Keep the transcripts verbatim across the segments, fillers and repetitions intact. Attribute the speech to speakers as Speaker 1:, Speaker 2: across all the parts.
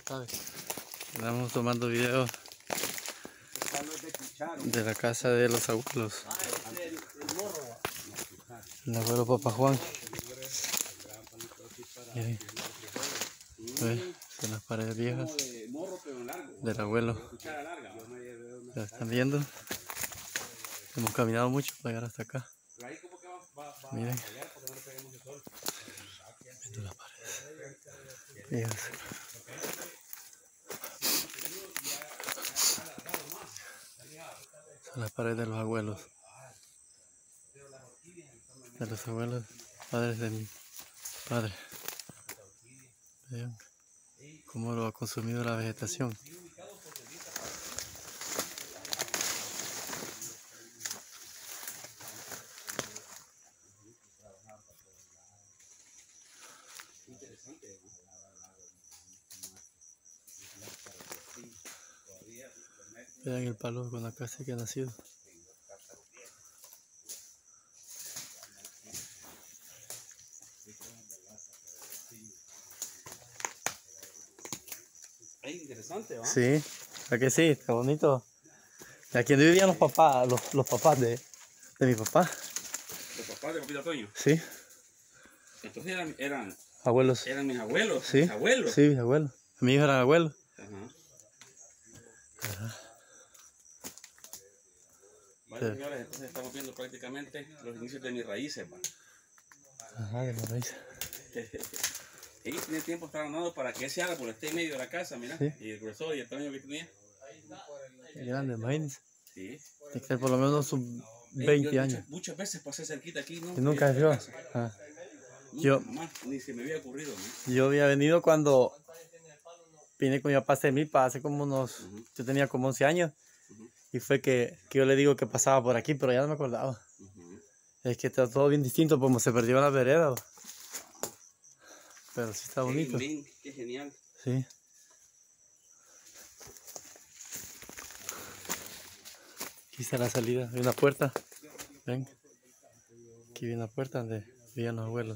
Speaker 1: ¿sabes? Estamos tomando videos de la casa de los abuelos. El abuelo Papá Juan. Miren, ¿ves? Son las paredes viejas del abuelo. ¿La están viendo? Hemos caminado mucho para llegar hasta acá. Miren. Viendo las paredes viejas. Son las paredes de los abuelos. De los abuelos, padres de mi padre. Vean cómo lo ha consumido la vegetación. Vean el palo con la casa que ha nacido.
Speaker 2: Es interesante, ¿va?
Speaker 1: Sí, ¿a que sí? Está bonito. Aquí donde vivían los papás, los, los papás de, de mi papá.
Speaker 2: Los papás de Papito Toño.
Speaker 1: Sí.
Speaker 2: Entonces eran, eran,
Speaker 1: Abuelos.
Speaker 2: eran mis abuelos,
Speaker 1: Sí.
Speaker 2: mis abuelos.
Speaker 1: Sí, mis abuelos. Mis hijos eran abuelos.
Speaker 2: Ajá.
Speaker 1: Ajá.
Speaker 2: Bueno,
Speaker 1: Sí.
Speaker 2: señores, entonces estamos viendo prácticamente los inicios de mis raíces, ¿va?
Speaker 1: Ajá, de la raíz.
Speaker 2: Ellos tienen tiempo estar ganando para que ese árbol esté en medio de la casa, mira.
Speaker 1: Sí.
Speaker 2: Y el grosor y el tamaño que tenía.
Speaker 1: Es grande, imagínense.
Speaker 2: Sí.
Speaker 1: Tiene que ser por lo menos sus
Speaker 2: Eh,
Speaker 1: veinte
Speaker 2: yo
Speaker 1: años.
Speaker 2: Muchas, muchas veces pasé cerquita aquí, ¿no?
Speaker 1: Y nunca vio. Ah.
Speaker 2: Nunca,
Speaker 1: Yo,
Speaker 2: jamás, ni se me había ocurrido, ¿no?
Speaker 1: yo había venido cuando vine con mi papá a Semipa hace como unos,
Speaker 2: Uh-huh.
Speaker 1: yo tenía como once años.
Speaker 2: Uh-huh.
Speaker 1: Y fue que, que yo le digo que pasaba por aquí, pero ya no me acordaba.
Speaker 2: Uh-huh.
Speaker 1: Es que está todo bien distinto, como se perdió la vereda. Pero sí está bonito.
Speaker 2: Hey, man, qué genial.
Speaker 1: Sí. Aquí está la salida. Hay una puerta. Ven. Aquí viene la puerta donde vivían los abuelos.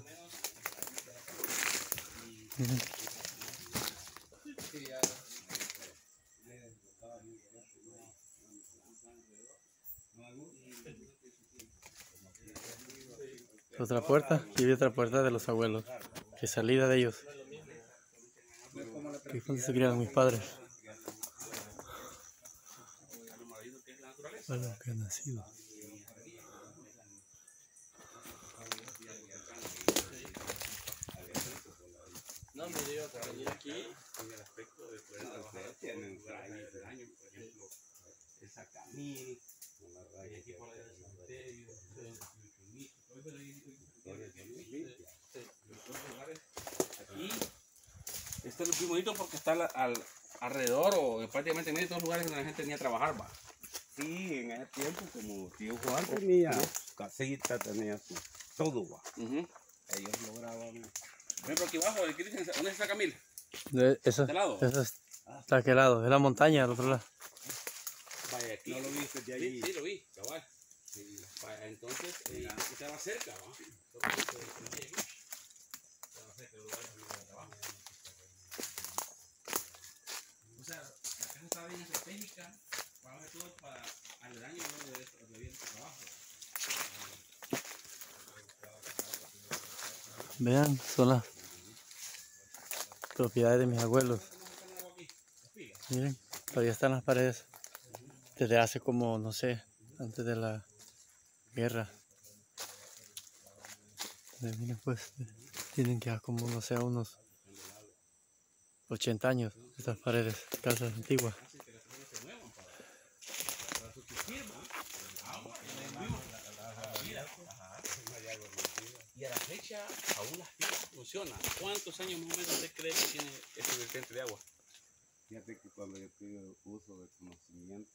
Speaker 1: Miren. Otra puerta. Aquí hay otra puerta de los abuelos. Que salida de ellos. Aquí fue donde se criaron mis padres. Bueno, que han nacido.
Speaker 2: No, me digo que venir aquí en el aspecto de poder trabajar tienen años de año, por ejemplo, el sacamil, el equipo de cementerio, aquí este es muy bonito porque está al, al, alrededor o prácticamente en medio de todos los lugares donde la gente venía a trabajar, va.
Speaker 3: Sí, en ese tiempo como tío Juan tenía casita, tenía su, todo, va.
Speaker 2: Uh-huh.
Speaker 3: Ellos lograban.
Speaker 2: Por ejemplo, aquí abajo, ¿dónde es el sacamil?
Speaker 1: De, eso,
Speaker 2: ¿De lado?
Speaker 1: eso está aquel lado, es la montaña al otro lado.
Speaker 2: Vaya, aquí.
Speaker 3: ¿No lo viste de allí?
Speaker 2: Sí, sí, lo vi, cabal. Sí. Vaya, entonces, eh, estaba cerca, ¿va? Estaba cerca del lugar de trabajo. O sea, la casa estaba bien estratégica, para todo para aledaño de donde había el trabajo.
Speaker 1: Vean, son las propiedades de mis abuelos. Miren, todavía están las paredes. Desde hace como, no sé, antes de la guerra. Miren, pues, tienen que como, no sé, unos ochenta años estas paredes, casas antiguas.
Speaker 2: Y a la fecha aún las pilas funcionan. ¿Cuántos años más o menos usted cree que tiene este vertiente de agua?
Speaker 3: Fíjate que cuando yo tuve uso de conocimiento,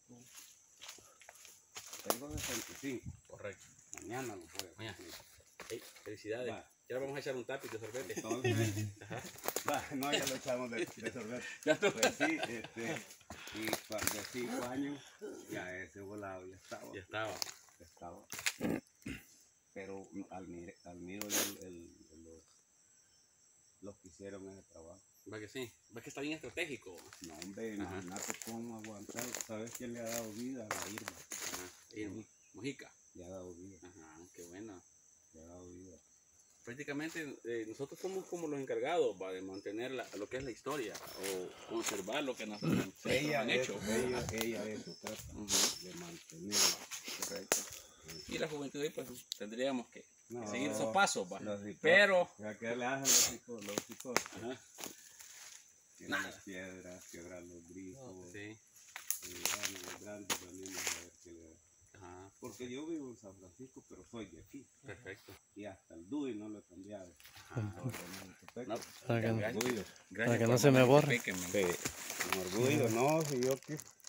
Speaker 3: tengo sesenta y cinco.
Speaker 2: Correcto.
Speaker 3: Mañana lo voy a
Speaker 2: Mañana. Hey, felicidades.
Speaker 3: Va.
Speaker 2: Y ahora vamos a echar un tapiz de sorbete.
Speaker 3: Entonces,
Speaker 2: Ajá.
Speaker 3: va, no, ya lo echamos de, de sorbete.
Speaker 2: Ya tú.
Speaker 3: Pues sí, este, y cuando de cinco años, ya ese volado ya estaba.
Speaker 2: Ya estaba.
Speaker 3: Ya estaba. Pero al, mire, al miro el, el, el, los, los que hicieron ese trabajo.
Speaker 2: Va que sí, va que está bien estratégico.
Speaker 3: No, hombre, imagínate cómo aguantar. ¿Sabes quién le ha dado vida a la Irma?
Speaker 2: Ajá. Irma. Mojica.
Speaker 3: Le ha dado vida.
Speaker 2: Ajá, qué bueno.
Speaker 3: Le ha dado vida.
Speaker 2: Prácticamente eh, nosotros somos como los encargados va, de mantener la, lo que es la historia o conservar lo que nos
Speaker 3: ella
Speaker 2: han hecho.
Speaker 3: Eso, ella, ella eso trata uh -huh. de mantenerla.
Speaker 2: Correcto. Y la juventud hoy pues tendríamos que
Speaker 3: no,
Speaker 2: seguir esos pasos, va.
Speaker 3: Los
Speaker 2: Pero
Speaker 3: ya que le hacen los hijos, los hijos.
Speaker 2: Ajá.
Speaker 3: Tienen las piedras, quebrar los grifos.
Speaker 2: No, sí.
Speaker 3: Y bueno, los grandes también a ver qué le da.
Speaker 2: Ajá.
Speaker 3: Porque yo vivo en San Francisco, pero soy de aquí.
Speaker 2: Perfecto.
Speaker 3: Y hasta el D U I no lo he cambiado.
Speaker 1: No,
Speaker 3: No,
Speaker 1: para que,
Speaker 3: orgullo.
Speaker 1: para que no se me borre.
Speaker 3: Sí, con orgullo, no, si yo que